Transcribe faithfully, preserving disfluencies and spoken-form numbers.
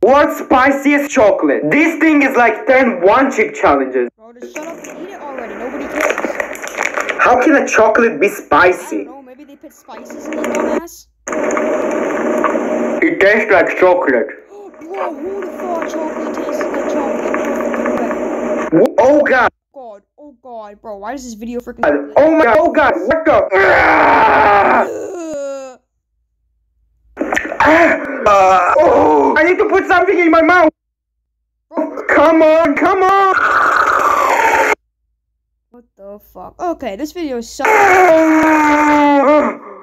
World's spiciest chocolate. This thing is like ten one chip challenges. Bro, just shut up and eat it already. Nobody cares. How can a chocolate be spicy? I don't know. Maybe they put spices in it, dumbass. It tastes like chocolate. Bro, who the fuck chocolate tastes like chocolate? No fucking way. Oh god. God, oh god, bro, why is this video freaking? Oh my god, oh god, what the? Uh, oh, I need to put something in my mouth. Bro, come on, come on. What the fuck? Okay, this video is so.